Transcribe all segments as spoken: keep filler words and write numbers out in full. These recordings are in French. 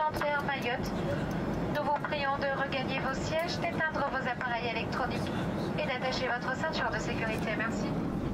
d'entrer en Mayotte. Nous vous prions de regagner vos sièges, d'éteindre vos appareils électroniques et d'attacher votre ceinture de sécurité. Merci.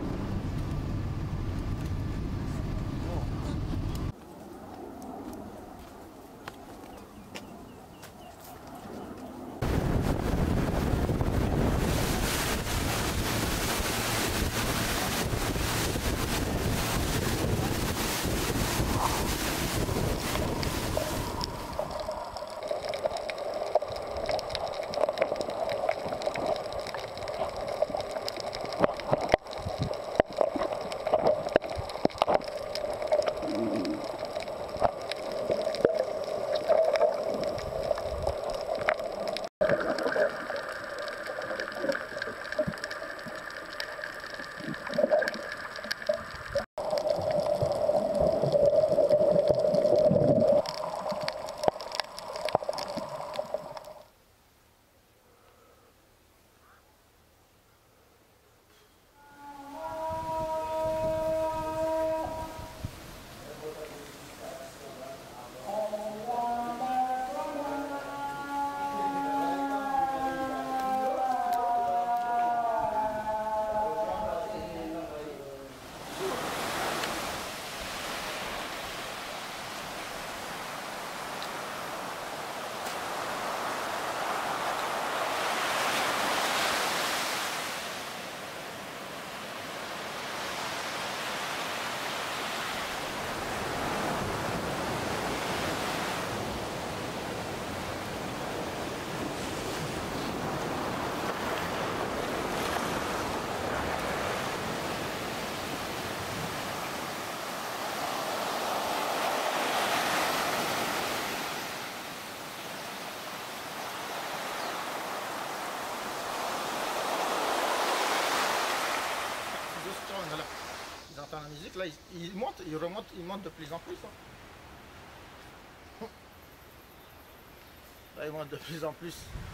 Ils entendent la musique, là, ils, ils montent, ils remontent, ils montent de plus en plus. Hein. Là, ils montent de plus en plus.